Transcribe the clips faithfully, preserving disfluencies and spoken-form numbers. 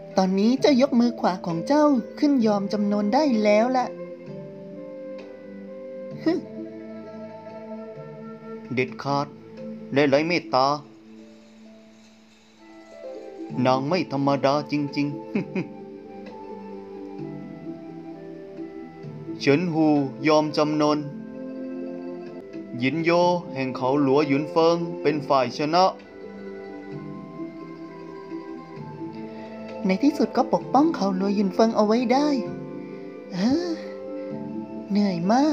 ตอนนี้เจ้ายกมือขวาของเจ้าขึ้นยอมจำนนได้แล้วล่ะเด็ดขาดและไร้เมตตา นางไม่ธรรมดาจริงๆ เฉินหูยอมจำนนหยินโยแห่งเขาหลัวหยุนเฟิงเป็นฝ่ายชนะในที่สุดก็ปกป้องเขาหลัวหยุนเฟิงเอาไว้ได้เออเหนื่อยมาก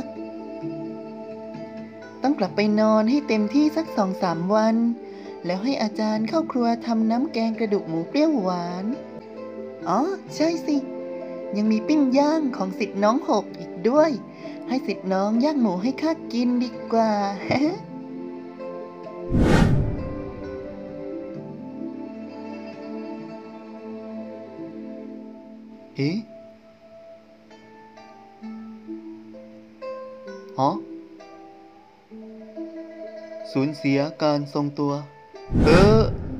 ต้องกลับไปนอนให้เต็มที่สักสองสามวัน แล้วให้อาจารย์เข้าครัวทำน้ำแกงกระดูกหมูเปรี้ยวหวานอ๋อใช่สิยังมีปิ้งย่างของศิษย์น้องหกอีกด้วยให้ศิษย์น้องย่างหมูให้ข้ากินดีกว่าเอ๊ะฮะสูญเสียการทรงตัว เออ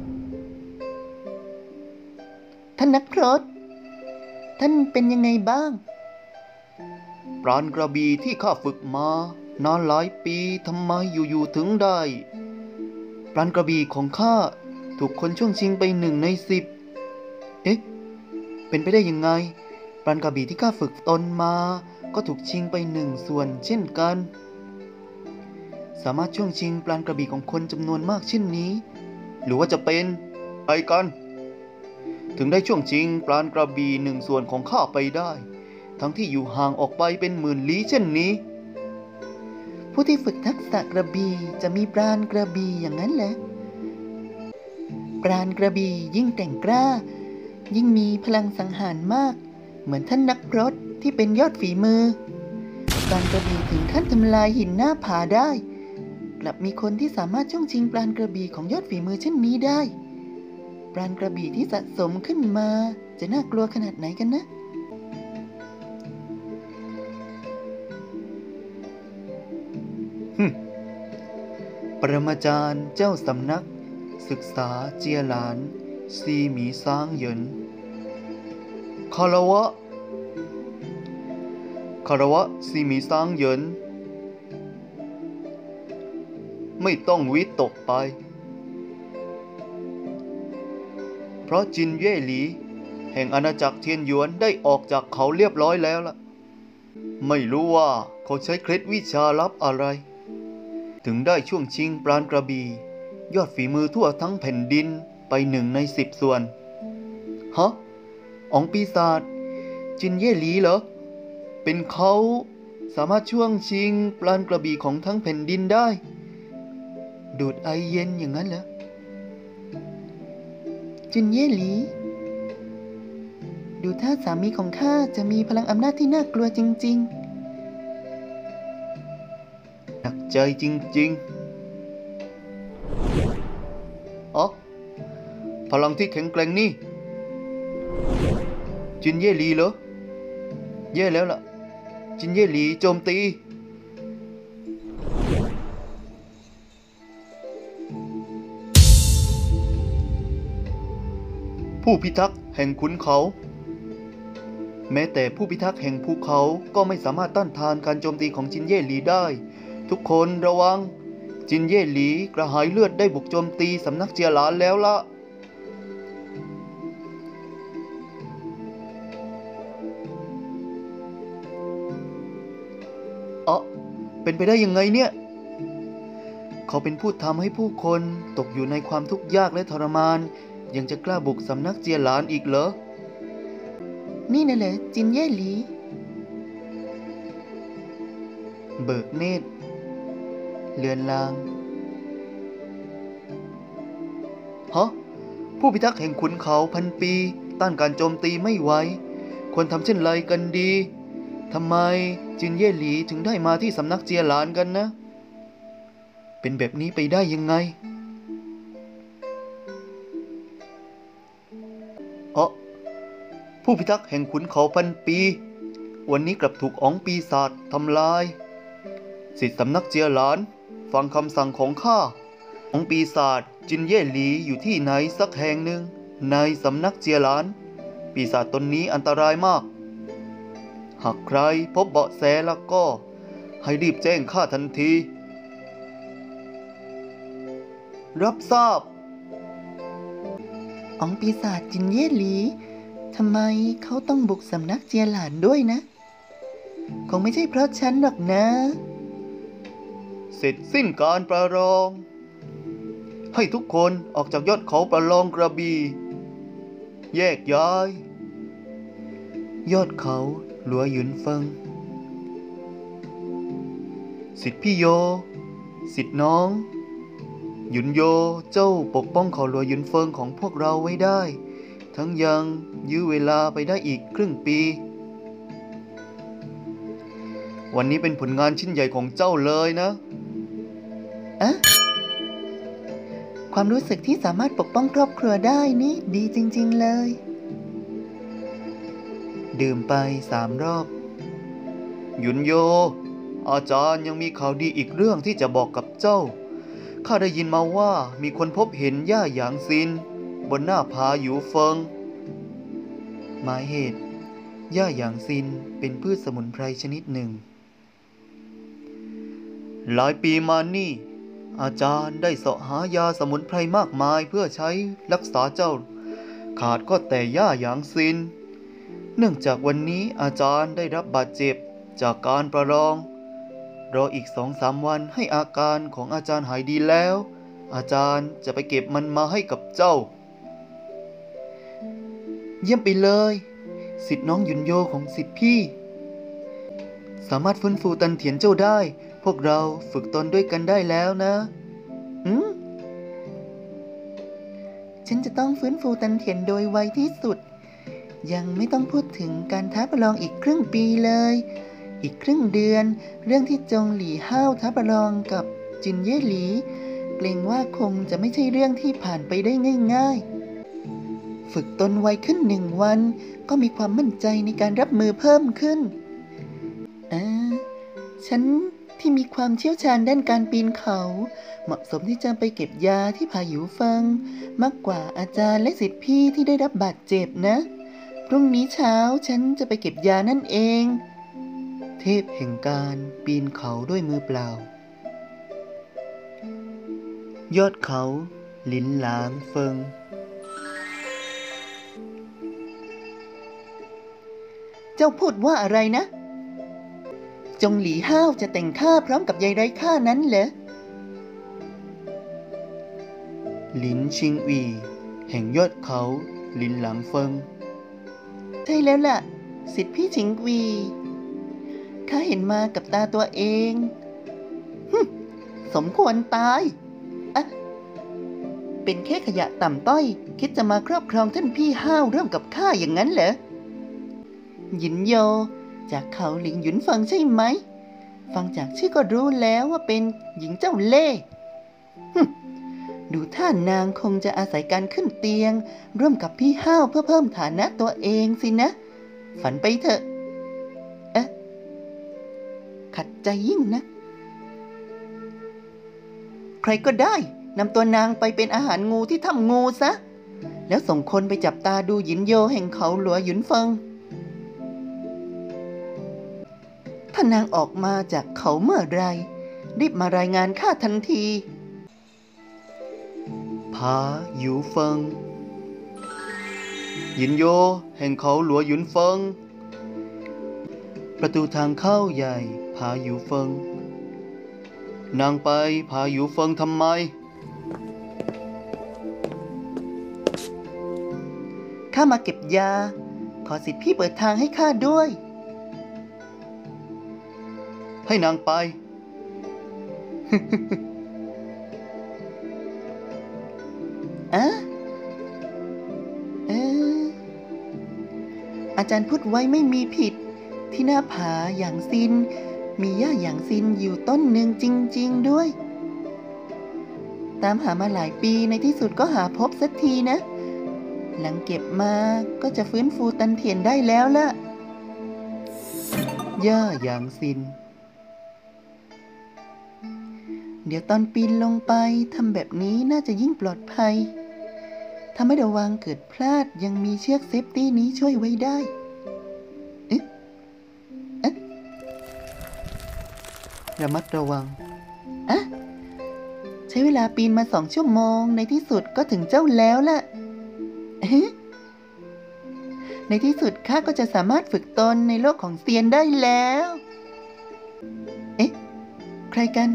ท่านนักพรตท่านเป็นยังไงบ้างปราณกระบี่ที่ข้าฝึกมานานหลายปีทำไมอยู่ๆถึงได้ ปราณกระบี่ของข้าถูกคนช่วงชิงไปหนึ่งในสิบ เอ๊ะ เป็นไปได้ยังไง ปราณกระบี่ที่ข้าฝึกตนมาก็ถูกชิงไปหนึ่งส่วนเช่นกัน สามารถช่วงชิงปราณกระบี่ของคนจำนวนมากเช่นนี้ หรือว่าจะเป็นไอ้กัน ถึงได้ช่วงชิงปราณกระบี่หนึ่งส่วนของข้าไปได้ ทั้งที่อยู่ห่างออกไปเป็นหมื่นลี้เช่นนี้ผู้ที่ฝึกทักษะกระบี่จะมีปราณกระบี่อย่างนั้นเหรอปราณกระบี่ยิ่งแต่งกล้ายิ่งมีพลังสังหารมากเหมือนท่านนักพรตที่เป็นยอดฝีมือปราณกระบี่ถึงขั้นทำลายหินหน้าผาได้กลับมีคนที่สามารถช่วงชิงปราณกระบี่ของยอดฝีมือเช่นนี้ได้ปราณกระบี่ที่สะสมขึ้นมาจะน่ากลัวขนาดไหนกันนะปรมาจารย์เจ้าสำนักศึกษาเจียหลานซีหมีซ้างเหยินคารวะคารวะซีหมีซ้างเหยินไม่ต้องวิตกไปเพราะจินเย่หลีแห่งอาณาจักรเทียนหยวนได้ออกจากเขาเรียบร้อยแล้วล่ะไม่รู้ว่าเขาใช้เคล็ดวิชาลับอะไรถึงได้ช่วงชิงปราณกระบี่ยอดฝีมือทั่วทั้งแผ่นดินไปหนึ่งในสิบส่วนฮะอ๋องปีศาจจินเย่หลีเหรอเป็นเขาสามารถช่วงชิงปราณกระบี่ของทั้งแผ่นดินได้ดูดไอเย็นอย่างนั้นเหรอจินเย่หลีดูท่าสามีของข้าจะมีพลังอำนาจที่น่ากลัวจริงๆหนักใจจริงๆอ๋อพลังที่แข็งแกร่งนี่จินเย่หลีเหรอแย่แล้วล่ะจินเย่หลีโจมตีผู้พิทักษ์แห่งขุนเขาแม้แต่ผู้พิทักษ์แห่งภูเขาก็ไม่สามารถต้านทานการโจมตีของจินเย่หลีได้ทุกคนระวังจินเย่หลีกระหายเลือดได้บุกโจมตีสำนักเจียหลานแล้วล่ะเอ๊ะเป็นไปได้ยังไงเนี่ยเขาเป็นผู้ทำให้ผู้คนตกอยู่ในความทุกข์ยากและทรมานยังจะกล้าบุกสำนักเจียหลานอีกเหรอนี่น่ะเหรอจินเย่หลีเบิกเนตรเลือนลางฮะผู้พิทักษ์แห่งขุนเขาพันปีต้านการโจมตีไม่ไหวควรทำเช่นไรกันดีทำไมจินเย่หลีถึงได้มาที่สำนักเจียหลานกันนะเป็นแบบนี้ไปได้ยังไงอ๋อผู้พิทักษ์แห่งขุนเขาพันปีวันนี้กลับถูกอ๋องปีศาจทำลายศิษย์สำนักเจียหลานฟังคำสั่งของข้าอ๋องปีศาจจินเย่หลีอยู่ที่ไหนสักแห่งหนึ่งในสำนักเจียหลานปีศาจตนนี้อันตรายมากหากใครพบเบาะแสแล้วก็ให้รีบแจ้งข้าทันทีรับทราบองค์ปีศาจจินเย่หลีทำไมเขาต้องบุกสำนักเจียหลานด้วยนะคงไม่ใช่เพราะฉันหรอกนะเสร็จสิ้นการประลองให้ทุกคนออกจากยอดเขาประลองกระบี่แยกย้ายยอดเขาหลัวหยุนเฟิงสิทธิพี่โยสิทธิน้องหยุนโยเจ้าปกป้องเขาหลัวหยุนเฟิงของพวกเราไว้ได้ทั้งยังยื้อเวลาไปได้อีกครึ่งปีวันนี้เป็นผลงานชิ้นใหญ่ของเจ้าเลยนะอะความรู้สึกที่สามารถปกป้องครอบครัวได้นี่ดีจริงๆเลยดื่มไปสามรอบหยุนโยอาจารย์ยังมีข่าวดีอีกเรื่องที่จะบอกกับเจ้าข้าได้ยินมาว่ามีคนพบเห็นย่าหยางซินบนหน้าผาหยูเฟิงหมายเหตุย่าหยางซินเป็นพืชสมุนไพรชนิดหนึ่งหลายปีมานี่อาจารย์ได้เสาะหายาสมุนไพรมากมายเพื่อใช้รักษาเจ้าขาดก็แต่ย่าหยางซินเนื่องจากวันนี้อาจารย์ได้รับบาดเจ็บจากการประลองรออีกสองสามวันให้อาการของอาจารย์หายดีแล้วอาจารย์จะไปเก็บมันมาให้กับเจ้าเยี่ยมไปเลยสิทธิน้องหยุนโยของสิทธิพี่สามารถฟื้นฟูตันเถียนเจ้าได้พวกเราฝึกตนด้วยกันได้แล้วนะหืมฉันจะต้องฟื้นฟูตันเถียนโดยไวที่สุดยังไม่ต้องพูดถึงการท้าประลองอีกครึ่งปีเลยอีกครึ่งเดือนเรื่องที่จงหลี่ห้าวท้าประลองกับจินเย่หลีเกรงว่าคงจะไม่ใช่เรื่องที่ผ่านไปได้ง่ายๆฝึกตนไวขึ้นหนึ่งวันก็มีความมั่นใจในการรับมือเพิ่มขึ้นอ่าฉันที่มีความเชี่ยวชาญด้านการปีนเขาเหมาะสมที่จะไปเก็บยาที่ผาหยูเฟิงมากกว่าอาจารย์และศิษย์พี่ที่ได้รับบาดเจ็บนะพรุ่งนี้เช้าฉันจะไปเก็บยานั่นเองเทพแห่งการปีนเขาด้วยมือเปล่ายอดเขาหลินหลางเฟิงเจ้าพูดว่าอะไรนะจงหลีห้าวจะแต่งข้าพร้อมกับยายไร้ค่านั้นเหรอหลินชิงอีแห่งยอดเขาหลินหลางเฟิงใช่แล้วล่ะสิทธิพี่ชิงวีข้าเห็นมากับตาตัวเองสมควรตายอะเป็นแค่ขยะต่ำต้อยคิดจะมาครอบครองท่านพี่ห้าวร่วมกับข้าอย่างนั้นเหรอหยินโยจากเขาหลิงหยุนเฟิงใช่ไหมฟังจากชื่อก็รู้แล้วว่าเป็นหญิงเจ้าเล่ห์ดูท่านางคงจะอาศัยการขึ้นเตียงร่วมกับพี่ห้าวเพื่อเพิ่มฐานะตัวเองสินะฝันไปเถอะเอ๊ะขัดใจยิ่งนะใครก็ได้นำตัวนางไปเป็นอาหารงูที่ถ้ำงูซะแล้วส่งคนไปจับตาดูหยินโยแห่งเขาหลัวหยุนเฟิงถ้านางออกมาจากเขาเมื่อไรรีบมารายงานข้าทันทีผาหยูเฟิงหยินโยแห่งเขาหลัวหยุนเฟิงประตูทางเข้าใหญ่ผาหยูเฟิงนางไปผาหยูเฟิงทำไมข้ามาเก็บยาขอสิทธิพี่เปิดทางให้ข้าด้วยให้นางไปอะเอออาจารย์พูดไว้ไม่มีผิดที่หน้าผาอย่างซินมีหญ้าอย่างซินอยู่ต้นหนึ่งจริงๆด้วยตามหามาหลายปีในที่สุดก็หาพบสักทีนะหลังเก็บมาก็จะฟื้นฟูตันเถียนได้แล้วล่ะหญ้าอย่างซินเดี๋ยวตอนปีนลงไปทำแบบนี้น่าจะยิ่งปลอดภัยถ้าไม่ระวังเกิดพลาดยังมีเชือกเซฟตี้นี้ช่วยไว้ได้เอ๊ะเอ๊ะระมัดระวังอะใช้เวลาปีนมาสองชั่วโมงในที่สุดก็ถึงเจ้าแล้วล่ะเอ๊ะในที่สุดข้าก็จะสามารถฝึกตนในโลกของเซียนได้แล้วเอ๊ะใครกัน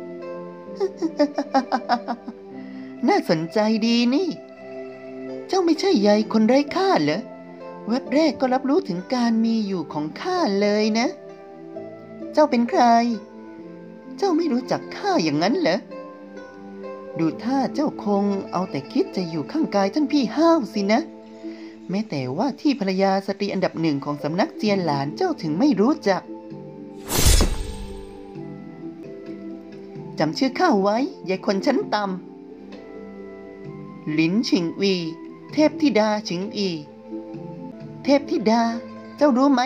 น่าสนใจดีนี่เจ้าไม่ใช่ยายคนไร้ค่าเหรอแวบแรกก็รับรู้ถึงการมีอยู่ของข้าเลยนะเจ้าเป็นใครเจ้าไม่รู้จักข้าอย่างนั้นเหรอดูท่าเจ้าคงเอาแต่คิดจะอยู่ข้างกายท่านพี่ห้าวสินะแม้แต่ว่าที่ภรรยาสตรีอันดับหนึ่งของสำนักเจียนหลานเจ้าถึงไม่รู้จักจำชื่อข้าไว้ยายคนชั้นต่ำหลินฉิงอีเทพธิดาฉิงอีเทพธิดาเจ้ารู้ไหม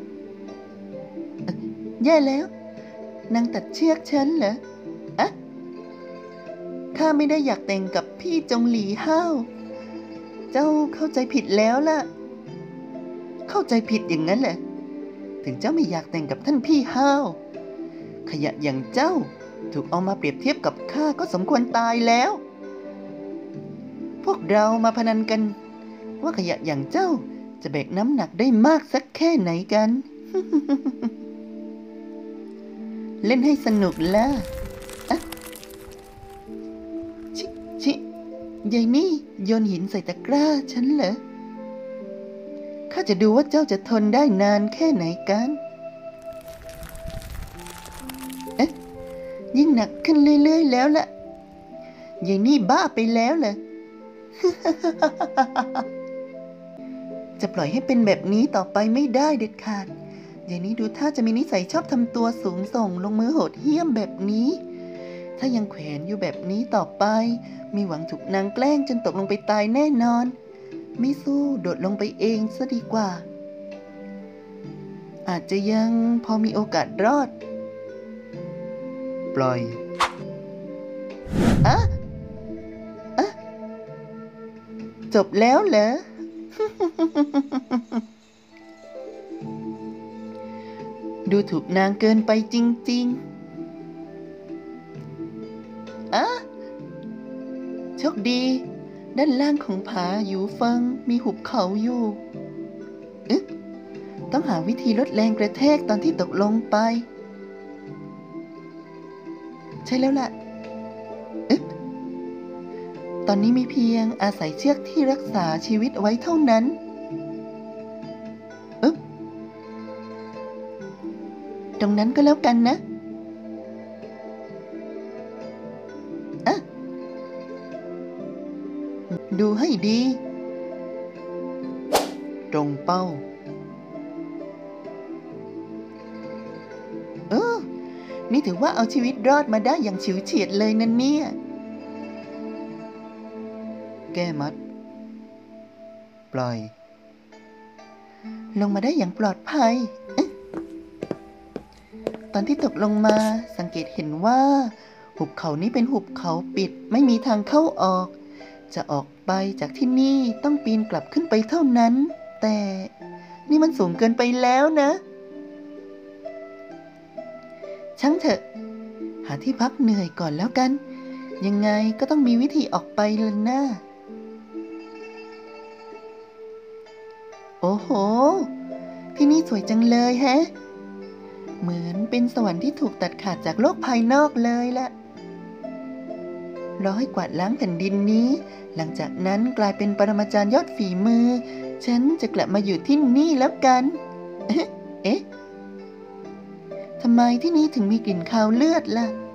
แย่แล้วนางตัดเชือกฉันเหรออะข้าไม่ได้อยากแต่งกับพี่จงหลีห้าวเจ้าเข้าใจผิดแล้วล่ะเข้าใจผิดอย่างนั้นแหละถึงเจ้าไม่อยากแต่งกับท่านพี่ห้าวขยะอย่างเจ้าถูกเอามาเปรียบเทียบกับข้าก็สมควรตายแล้วพวกเรามาพนันกันว่าขยะอย่างเจ้าจะแบกน้ำหนักได้มากสักแค่ไหนกัน เล่นให้สนุกล่ะอะชิชิยายนี่โยนหินใส่ตะกร้าฉันเหรอข้าจะดูว่าเจ้าจะทนได้นานแค่ไหนกันเอ๊ะยิ่งหนักขึ้นเรื่อยๆแล้วล่ะยายนี่บ้าไปแล้วเหรอ จะปล่อยให้เป็นแบบนี้ต่อไปไม่ได้เด็ดขาดยายนี้ดูท่าจะมีนิสัยชอบทำตัวสูงส่งลงมือโหดเหี้ยมแบบนี้ ถ้ายังแขวนอยู่แบบนี้ต่อไปมีหวังถูกนางแกล้งจนตกลงไปตายแน่นอนไม่สู้โดดลงไปเองซะดีกว่าอาจจะยังพอมีโอกาสรอดปล่อยอะอะจบแล้วเหรอ ดูถูกนางเกินไปจริงๆอะโชคดีด้านล่างของผาหยูเฟิงมีหุบเขาอยู่อึ๊ะต้องหาวิธีลดแรงกระแทกตอนที่ตกลงไปใช่แล้วล่ะอึ๊บตอนนี้มีเพียงอาศัยเชือกที่รักษาชีวิตไว้เท่านั้นอึ๊บตรงนั้นก็แล้วกันนะอะดูให้ดีตรงเป้าเออนี่ถือว่าเอาชีวิตรอดมาได้อย่างฉิวเฉียดเลยนะเนี่ยแก้มัดปล่อยลงมาได้อย่างปลอดภัยตอนที่ตกลงมาสังเกตเห็นว่าหุบเขานี้เป็นหุบเขาปิดไม่มีทางเข้าออกจะออกไปจากที่นี่ต้องปีนกลับขึ้นไปเท่านั้นแต่นี่มันสูงเกินไปแล้วนะช่างเถอะหาที่พักเหนื่อยก่อนแล้วกันยังไงก็ต้องมีวิธีออกไปเลยนะโอ้โหที่นี่สวยจังเลยแฮะเหมือนเป็นสวรรค์ที่ถูกตัดขาดจากโลกภายนอกเลยล่ะรอให้กวาดล้างแผ่นดินนี้หลังจากนั้นกลายเป็นปรมาจารย์ยอดฝีมือฉันจะกลับมาอยู่ที่นี่แล้วกันเอ๊ะทำไมที่นี่ถึงมีกลิ่นคาวเลือดล่ะ